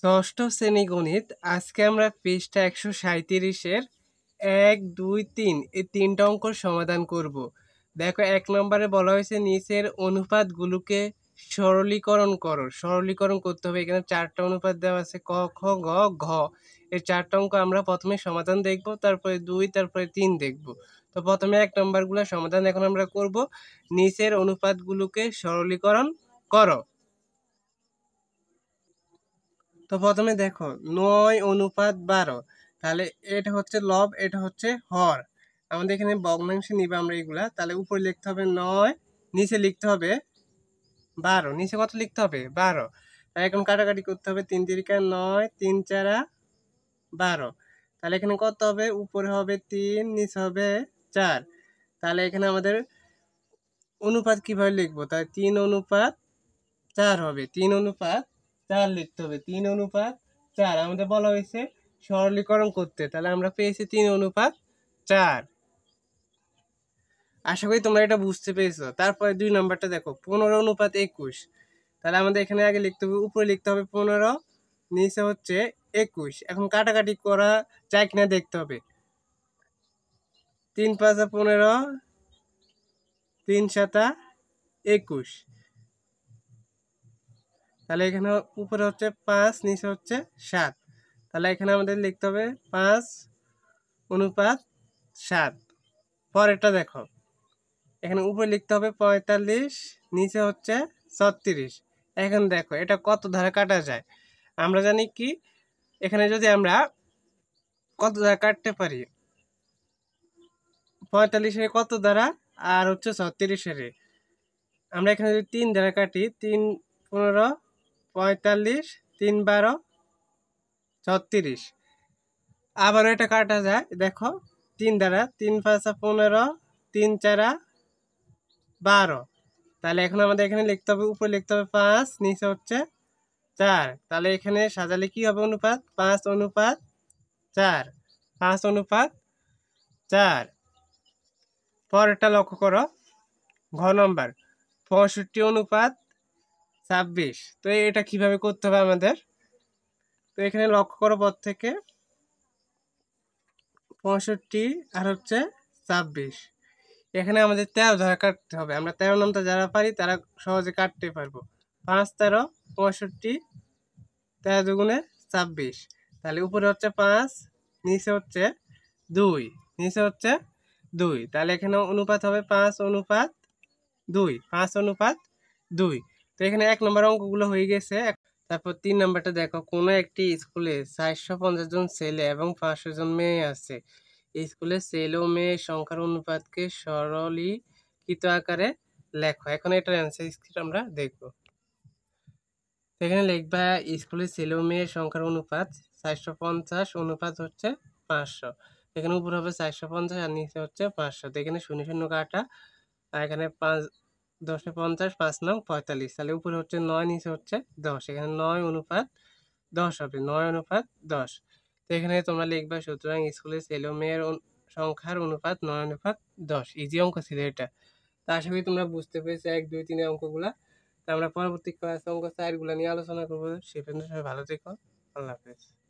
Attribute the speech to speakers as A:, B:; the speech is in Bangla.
A: ষষ্ঠ শ্রেণী গণিত। আজকে আমরা পৃষ্ঠা 137-এর 1, 2, 3 এই তিনটা অঙ্ক সমাধান করব। দেখো, 1 নম্বরে বলা হয়েছে নিচের অনুপাতগুলোকে সরলীকরণ করো। সরলীকরণ করতে হবে। এখানে 4টা অনুপাত দেওয়া আছে, ক, খ, গ, ঘ। এই 4টা অঙ্ক আমরা প্রথমে সমাধান দেখব, তারপরে 2, তারপরে 3 দেখব। তো প্রথমে 1 নম্বরগুলো সমাধান এখন আমরা করব। নিচের অনুপাতগুলোকে সরলীকরণ করো। তো প্রথমে দেখো 9:12, তাহলে এটা হচ্ছে লব, এটা হচ্ছে হর। আমাদের এখানে ভগ্নাংশে নিবে আমরা এগুলা। তাহলে উপরে লিখতে হবে 9, নিচে লিখতে হবে 12। নিচে কত লিখতে হবে? 12। তাহলে এখন কাটাকাটি করতে হবে। 3 তিরিকা 9, 3 চারা 12। তাহলে এখানে কত হবে? উপরে হবে 3, নিচে হবে 4। তাহলে এখানে আমাদের অনুপাত কিভাবে লিখবো? তাহলে 3:4 হবে। 3:4 লিখতে হবে। 3:4 আমাদের বলা হয়েছে সরলীকরণ করতে। তাহলে আমরা পেয়েছি 3:4। আশা করি তোমরা এটা বুঝতে পেরেছো। তারপরে 2 নম্বরটা দেখো, 15:21। তাহলে আমাদের এখানে আগে লিখতে হবে, উপরে লিখতে হবে 15, নিচে হচ্ছে 21। এখন কাটাকাটি করা যায় কিনা দেখতে হবে। 3 5 15, 3 7 21। তাহলে এখানে উপরে হচ্ছে 5, নিচে হচ্ছে 7। তাহলে এখানে আমাদের লিখতে হবে 5:7। পরেরটা দেখো, এখানে উপরে লিখতে হবে 45, নিচে হচ্ছে 36। এখন দেখো এটা কত ধারা কাটা যায়। আমরা জানি কি, এখানে যদি আমরা কত ধারা কাটতে পারি, 45-এর কত দ্বারা আর হচ্ছে 36-এর। আমরা এখানে যদি 3 দ্বারা কাটি, 3 15 45, 3 12 36। আবার এটা কাটা যায়, দেখো 3 দ্বারা, 3 5 15, 3 4 12। তাহলে এখন আমাদের এখানে লিখতে হবে, উপরে লিখতে হবে 5, নিচে হচ্ছে 4। তাহলে এখানে সাজালে কি হবে অনুপাত? 5:4। 5:4। পরেরটা লক্ষ্য করো, ঘ নম্বর 65:26। তো এটা কিভাবে করতে হবে আমাদের? তো এখানে লক্ষ্য করো, পর থেকে 65 আর হচ্ছে 26। এখানে আমাদের 13 ধারা কাটতে হবে। আমরা 13 নামটা যারা পারি তারা সহজে কাটতে পারবো। 5 13 65, 13 দুগুণে 26। তাহলে উপরে হচ্ছে 5, নিচে হচ্ছে 2, নিচে হচ্ছে 2। তাহলে এখানে অনুপাত হবে 5:2, 5:2। তো এখানে 1 নম্বর অঙ্কগুলো হয়ে গেছে। তারপর 3 নম্বরটা দেখো, কোনো একটি স্কুলে 450 জন ছেলে এবং 500 জন মেয়ে আছে। এই স্কুলে ছেলে ও মেয়ের সংখ্যার অনুপাতকে সরলীকৃত আকারে লেখো। এখন এটার অ্যান্সার স্ক্রিপ্ট আমরা দেখব। এখানে লিখবা স্কুলে ছেলে ও মেয়ের সংখ্যার অনুপাত 450 অনুপাত হচ্ছে 500। এখানে উপরে হবে 450 আর নিচে হচ্ছে 500। তো এখানে 0 0 কাটা, আর এখানে 5 10 50, 5 9 45। তাহলে উপরে হচ্ছে 9, নিচে হচ্ছে 10। এখানে 9:10 হবে। 9:10। তো এখানে তোমরা লিখবা, সুতরাং স্কুলে ছেলে ও মেয়ের সংখ্যার অনুপাত 9:10। ইজি অঙ্ক ছিল এটা। তো আশা করি তোমরা বুঝতে পেরেছো 1 2 3 অঙ্কগুলা। তো আমরা পরবর্তী ক্লাসে অঙ্ক 4 গুলা নিয়ে আলোচনা করবো। সে পর্যন্ত সবাই ভালো থেকো। আল্লাহ হাফেজ।